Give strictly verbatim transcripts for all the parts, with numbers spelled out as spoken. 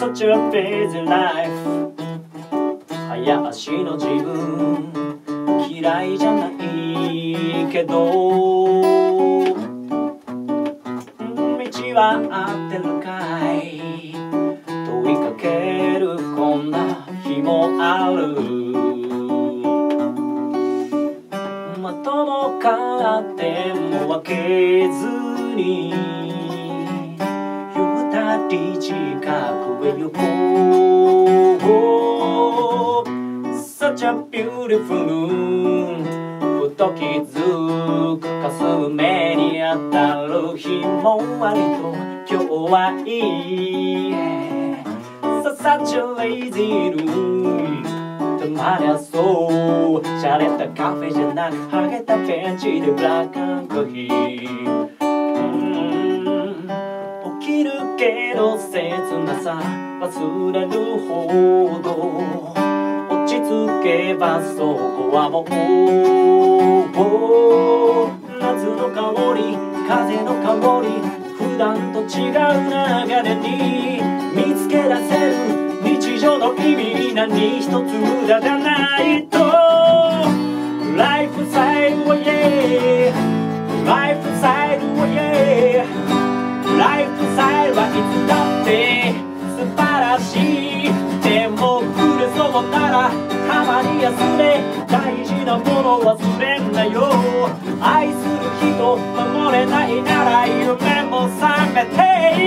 Such a busy life 早足の自分嫌いじゃないけど道は合ってるかい問いかけるこんな日もあるまともからっても分けずに二人近くへ行こう Such a beautiful moon ふと気づくかす目に当たる日も割と今日はいい、yeah. So such a lazy room たまにはそう洒落たカフェじゃなく剥げたベンチでブラックアンコーヒー起きるけど切なさ忘れるほど落ち着けばそこはもう夏の香り風の香り普段と違う流れに見つけ出せる日常の意味何一つ無駄じゃないとライフスタイルはイエーライフスタイルはイエーライフスタイルはいつだって素晴らしいでもブレそうならたまに休め大事なもの忘れんなよ愛する人守れないなら夢も覚めて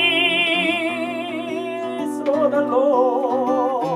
いいそうだろう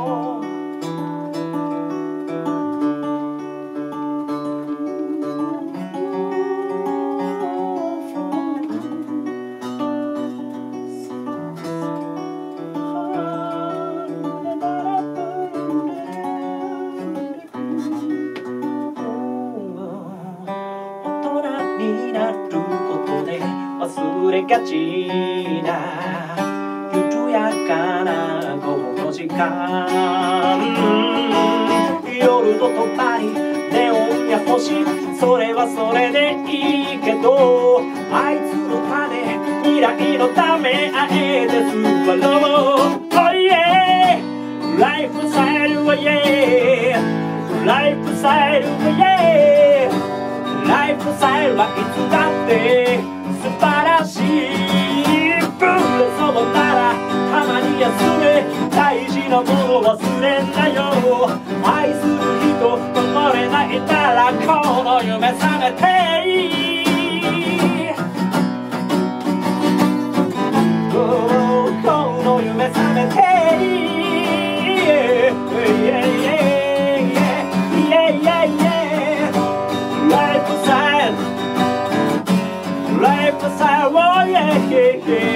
忘れがちな緩やかな午後の時間夜ととばりネオンや星それはそれでいいけどあいつのため未来のためあえて座ろう Oh yeah ライフスタイルは Yeah ライフスタイルは Yeah ライフスタイルはいつだって素晴らしいブレそうならたまに休め大事なもの忘れんなよ愛する人守れないならこの夢覚めていいこの夢覚めていい Yeah, yeah, yeah, yeah, yeah, yeah. Life was sad Life was sad, oh yeah, yeah, yeah.